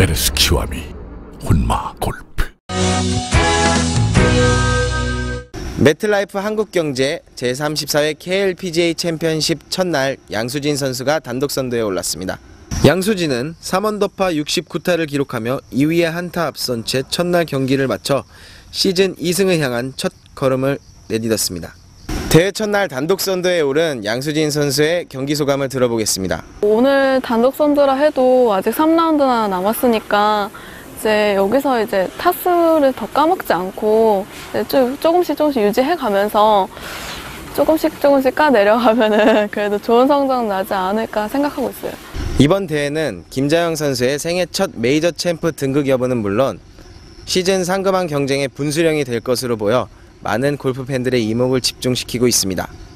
베레스 키와미 혼마 골프. 매트라이프 한국경제 제34회 KLPGA 챔피언십 첫날 양수진 선수가 단독 선두에 올랐습니다. 양수진은 3언더파 69타를 기록하며 2위에 한타 앞선 채 첫날 경기를 마쳐 시즌 2승을 향한 첫 걸음을 내딛었습니다. 대회 첫날 단독 선두에 오른 양수진 선수의 경기 소감을 들어보겠습니다. 오늘 단독 선두라 해도 아직 3라운드나 남았으니까 이제 여기서 이제 타수를 더 까먹지 않고 조금씩 유지해 가면서 조금씩 까내려가면은 그래도 좋은 성적 나지 않을까 생각하고 있어요. 이번 대회는 김자영 선수의 생애 첫 메이저 챔프 등극 여부는 물론 시즌 상금왕 경쟁의 분수령이 될 것으로 보여 많은 골프 팬들의 이목을 집중시키고 있습니다.